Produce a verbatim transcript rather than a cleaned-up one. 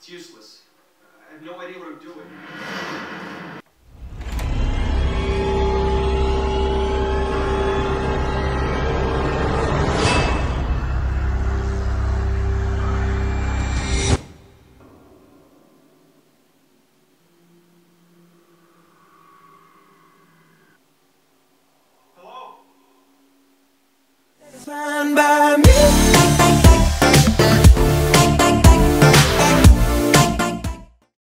It's useless. I have no idea what I'm doing. Stand by.